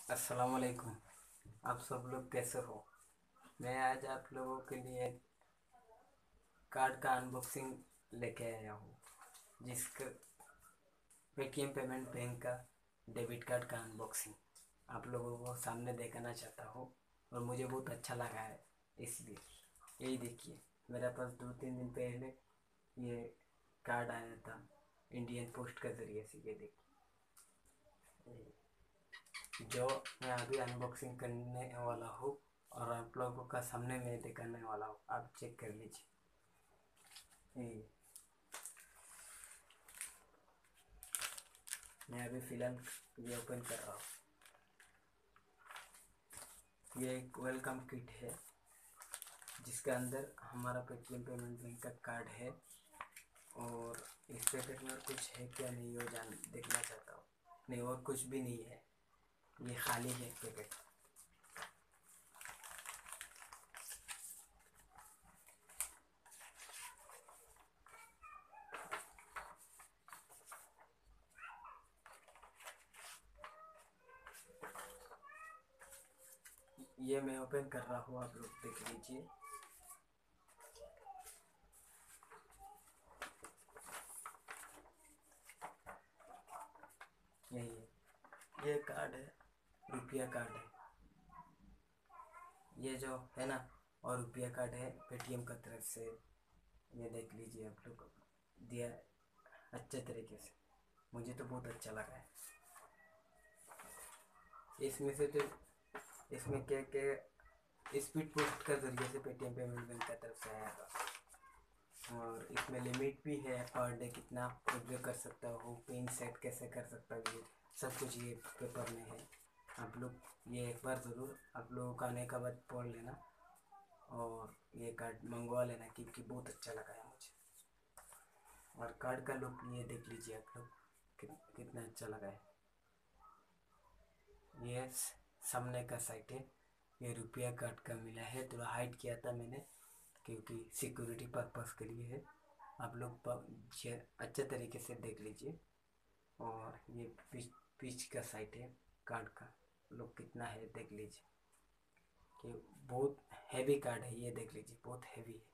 अस्सलाम वालेकुम। आप सब लोग कैसे हो? मैं आज आप लोगों के लिए कार्ड का अनबॉक्सिंग लेके आया हूँ, जिसका पेटीएम पेमेंट बैंक का डेबिट कार्ड का अनबॉक्सिंग आप लोगों को सामने दिखाना चाहता हूँ। और मुझे बहुत अच्छा लगा है, इसलिए यही देखिए, मेरे पास 2-3 दिन पहले ये कार्ड आया था इंडियन पोस्ट के ज़रिए से। ये देखिए, जो मैं अभी अनबॉक्सिंग करने वाला हूँ और आप लोगों का सामने में दिखाने वाला हूँ। आप चेक कर लीजिए। मैं अभी फ़िलहाल ये ओपन कर रहा हूँ। ये एक वेलकम किट है, जिसके अंदर हमारा पेटीएम पेमेंट बैंक का कार्ड है। और इस पैकेट में कुछ है क्या नहीं वो देखना चाहता हूँ। नहीं, और कुछ भी नहीं है, ये खाली है पैकेट। ये मैं ओपन कर रहा हूँ, आप लोग देख लीजिए। यही है, ये कार्ड है, रुपया कार्ड है ये जो है ना। और रुपया कार्ड है पेटीएम का तरफ से। ये देख लीजिए, आप लोग दिया है अच्छे तरीके से। मुझे तो बहुत अच्छा लगा है। इसमें से तो इसमें क्या क्या स्पीड पोस्ट का जरिए से पेटीएम पेमेंट बैंक का तरफ से आया था। और इसमें लिमिट भी है, पर डे कितना उपयोग कर सकता हो, पिन सेट कैसे कर सकता हो, ये सब कुछ ये पेपर में है। आप लोग ये एक बार ज़रूर आप लोगों का आने का बाद पढ़ लेना और ये कार्ड मंगवा लेना, क्योंकि बहुत अच्छा लगा है मुझे। और कार्ड का लुक ये देख लीजिए आप लोग, कितना अच्छा लगा है। ये सामने का साइड है, ये रुपया कार्ड का मिला है। थोड़ा हाइड किया था मैंने, क्योंकि सिक्योरिटी पर्पस के लिए है। आप लोग अच्छे तरीके से देख लीजिए। और ये पीच का साइड है कार्ड का, लुक कितना है देख लीजिए। कि बहुत हैवी कार्ड है, ये देख लीजिए, बहुत हैवी है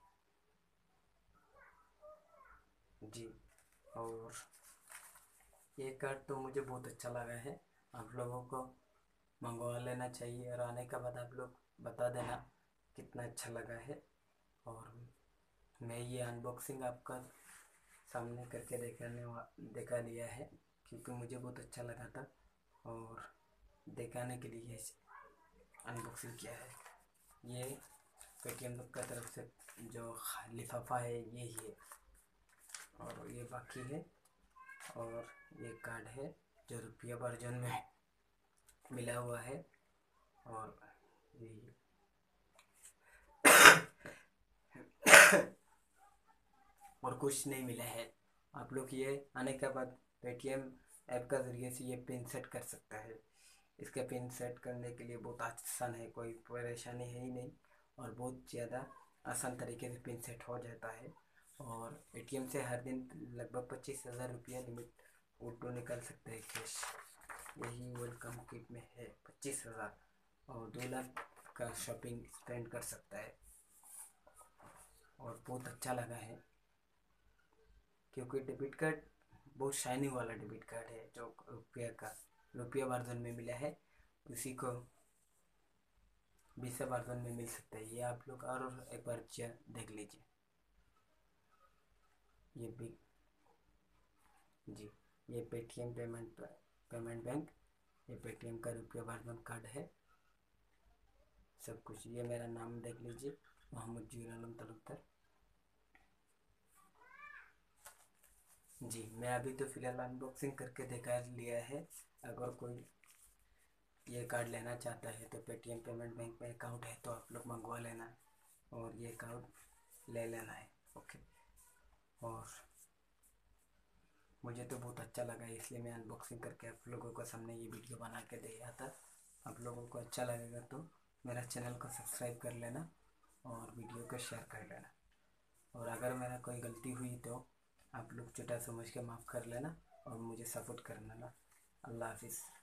जी। और ये कार्ड तो मुझे बहुत अच्छा लगा है। आप लोगों को मंगवा लेना चाहिए और आने के बाद आप लोग बता देना कितना अच्छा लगा है। और मैं ये अनबॉक्सिंग आपका सामने करके दिखा लिया है, क्योंकि मुझे बहुत अच्छा लगा था और दिखाने के लिए अनबॉक्सिंग किया है। ये पेटीएम का तरफ से जो लिफाफा है यही है, और ये बाकी है। और ये कार्ड है जो रुपया वर्जन में मिला हुआ है। और ये और कुछ नहीं मिला है। आप लोग ये आने के बाद पेटीएम ऐप का ज़रिए से ये पिन सेट कर सकता है। इसका पिन सेट करने के लिए बहुत आसान है, कोई परेशानी है ही नहीं, और बहुत ज़्यादा आसान तरीके से पिन सेट हो जाता है। और एटीएम से हर दिन लगभग 25,000 रुपया लिमिट ऑटो निकल सकते हैं कैश। यही वेलकम किट में है, 25,000 और 2 लाख का शॉपिंग स्पेंड कर सकता है। और बहुत अच्छा लगा है, क्योंकि डेबिट कार्ड बहुत शाइनिंग वाला डेबिट कार्ड है, जो रुपया वर्जन में मिला है, उसी को वीसा वर्जन में मिल सकता है। ये आप लोग और एक बार देख लीजिए। ये भी जी, ये पेटीएम पेमेंट बैंक, ये पेटीएम का रुपया वर्जन कार्ड है। सब कुछ ये मेरा नाम देख लीजिए, मोहम्मद जुल आलम तलुक्तर जी। मैं अभी तो फ़िलहाल अनबॉक्सिंग करके दिखा लिया है। अगर कोई ये कार्ड लेना चाहता है तो पेटीएम पेमेंट बैंक में अकाउंट है तो आप लोग मंगवा लेना और ये कार्ड ले लेना है। ओके। और मुझे तो बहुत अच्छा लगा, इसलिए मैं अनबॉक्सिंग करके आप लोगों को सामने ये वीडियो बना के दिया था। आप लोगों को अच्छा लगेगा तो मेरा चैनल को सब्सक्राइब कर लेना और वीडियो को शेयर कर लेना। और अगर मेरा कोई गलती हुई तो आप लोग छोटा समझ के माफ़ कर लेना और मुझे सपोर्ट कर लेना। अल्लाह हाफिज़।